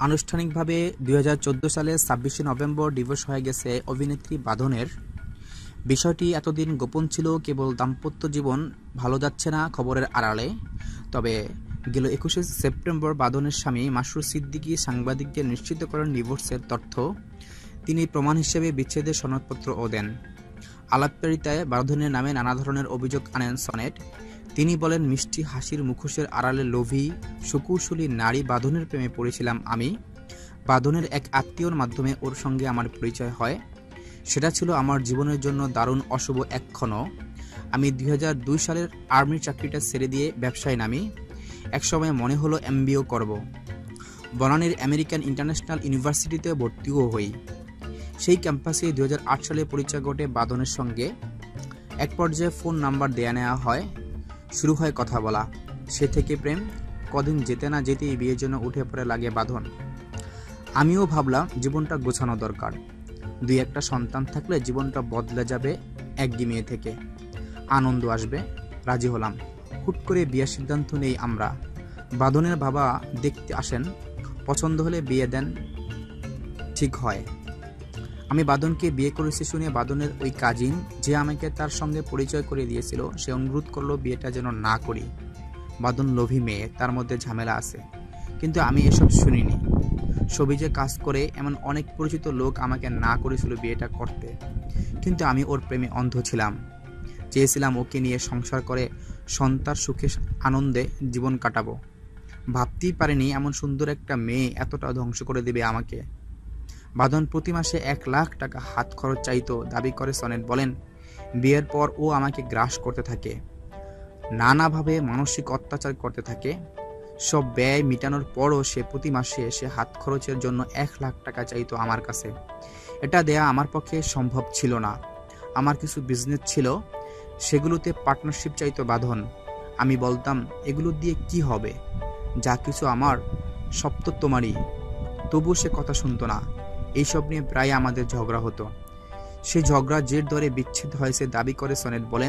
আনুষ্ঠানিকভাবে ২০১৪ সালের ২৬শে নভেম্বর ডিভোর্স হয়ে গেছে অভিনেত্রী বাঁধনের। বিষয়টি এতদিন গোপন ছিল কেবল দাম্পত্য জীবন ভালো যাচ্ছে না খবরের আড়ালে। তবে গেল ২১শে সেপ্টেম্বর বাঁধনের স্বামী মাসরুর সিদ্দিকী সাংবাদিকদের নিশ্চিত করেন ডিভোর্সের তথ্য। তিনি প্রমাণ হিসেবে বিচ্ছেদের সনদপত্রও দেন। আলাপচারিতায় বাঁধনের নামে নানা ধরনের অভিযোগ আনেন সনেট। তিনি বলেন, মিষ্টি হাসির মুখোশের আড়ালে লোভী সুকৌশলী নারী বাঁধনের প্রেমে পড়েছিলাম আমি। বাঁধনের এক আত্মীয়র মাধ্যমে ওর সঙ্গে আমার পরিচয় হয়। সেটা ছিল আমার জীবনের জন্য দারুণ অশুভ এক ক্ষণ। আমি ২০০২ সালের আর্মির চাকরিটা ছেড়ে দিয়ে ব্যবসায় নামি। একসময় মনে হলো MBA করব। বনানীর আমেরিকান ইন্টারন্যাশনাল ইউনিভার্সিটিতে ভর্তিও হই। সেই ক্যাম্পাসে ২০০৮ সালে পরিচয় ঘটে বাঁধনের সঙ্গে। এক পর্যায়ে ফোন নাম্বার দেয়া নেওয়া হয়, শুরু হয় কথা বলা। সে থেকে প্রেম। কদিন যেতে না যেতেই বিয়ের জন্য উঠে পড়ে লাগে বাঁধন। আমিও ভাবলাম জীবনটা গোছানো দরকার, ২-১টা সন্তান থাকলে জীবনটা বদলে যাবে একঘেয়েমি থেকে, আনন্দ আসবে। রাজি হলাম। হুট করে বিয়ের সিদ্ধান্ত নেই আমরা। বাঁধনের বাবা দেখতে আসেন, পছন্দ হলে বিয়ে দেন, ঠিক হয়। আমি বাঁধনকে বিয়ে করেছি শুনে বাঁধনের ওই কাজিন, যে আমাকে তার সঙ্গে পরিচয় করে দিয়েছিল, সে অনুরোধ করলো বিয়েটা যেন না করি। বাঁধন লোভী মেয়ে, তার মধ্যে ঝামেলা আছে। কিন্তু আমি এসব শুনিনি। সবিজে কাজ করে এমন অনেক পরিচিত লোক আমাকে না করেছিল বিয়েটা করতে, কিন্তু আমি ওর প্রেমে অন্ধ ছিলাম। চেয়েছিলাম ওকে নিয়ে সংসার করে সন্তান সুখে আনন্দে জীবন কাটাবো। ভাবতেই পারিনি এমন সুন্দর একটা মেয়ে এতটা ধ্বংস করে দেবে আমাকে। বাঁধন প্রতি মাসে ১ লাখ টাকা হাত খরচ চাইতো দাবি করে সনেট বলেন। বিয়ের পর ও আমাকে গ্রাস করতে থাকে, নানাভাবে মানসিক অত্যাচার করতে থাকে। সব ব্যয় মিটানোর পরও সে প্রতি মাসে এসে হাত খরচের জন্য ১ লাখ টাকা চাইতো আমার কাছে। এটা দেয়া আমার পক্ষে সম্ভব ছিল না। আমার কিছু বিজনেস ছিল, সেগুলোতে পার্টনারশিপ চাইতো বাঁধন। আমি বলতাম, এগুলো দিয়ে কি হবে, যা কিছু আমার সব তো তোমারই। তবু সে কথা শুনতো না। এইসব নিয়ে প্রায় আমাদের ঝগড়া হতো। সে ঝগড়া জের ধরে বিচ্ছেদ হয়েছে দাবি করে সনেট বলেন।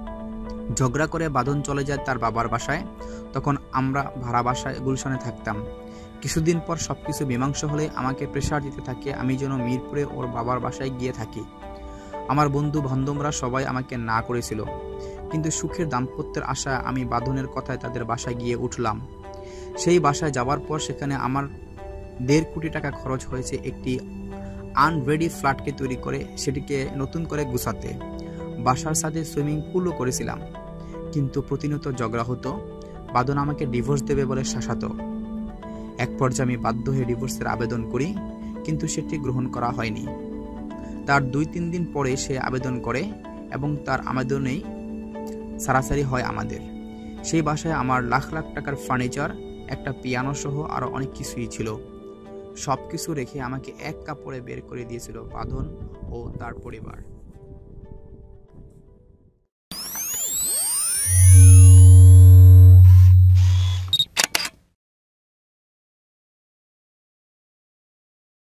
ঝগড়া করে বাঁধন চলে যায় তার বাবার বাসায়। তখন আমরা ভাড়া বাসায় গুলশানে থাকতাম। কিছুদিন পর সবকিছু মীমাংসা হলে আমাকে প্রেশার দিতে থাকে আমি যেন মিরপুরে ওর বাবার বাসায় গিয়ে থাকি। আমার বন্ধু বান্ধবরা সবাই আমাকে না করেছিল, কিন্তু সুখের দাম্পত্যের আশায় আমি বাঁধনের কথায় তাদের বাসায় গিয়ে উঠলাম। সেই বাসায় যাওয়ার পর সেখানে আমার ১.৫ কোটি টাকা খরচ হয়েছে একটি আনরেডি ফ্ল্যাটকে তৈরি করে সেটিকে নতুন করে গুছাতে। বাসার সাথে সুইমিং পুলও করেছিলাম, কিন্তু প্রতিনিয়ত ঝগড়া হতো। বাঁধন আমাকে ডিভোর্স দেবে বলে শাসাতো। এক পর্যায়ে আমি বাধ্য হয়ে ডিভোর্সের আবেদন করি, কিন্তু সেটি গ্রহণ করা হয়নি। তার ২-৩ দিন পরে সে আবেদন করে এবং তার আবেদনেই সারাসারি হয় আমাদের। সেই বাসায় আমার লাখ লাখ টাকার ফার্নিচার, একটা পিয়ানো সহ আরো অনেক কিছুই ছিল। সবকিছু রেখে আমাকে এক কাপড়ে বের করে দিয়েছিল বাঁধন ও তার পরিবার।